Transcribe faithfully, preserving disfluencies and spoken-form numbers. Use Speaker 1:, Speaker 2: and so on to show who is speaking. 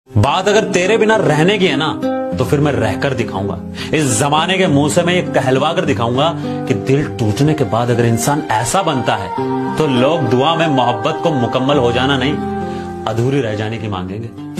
Speaker 1: बात अगर तेरे बिना रहने की है ना, तो फिर मैं रहकर दिखाऊंगा। इस जमाने के मुंह से मैं ये कहलवा कर दिखाऊंगा कि दिल टूटने के बाद अगर इंसान ऐसा बनता है तो लोग दुआ में मोहब्बत को मुकम्मल हो जाना नहीं, अधूरी रह जाने की मांगेंगे।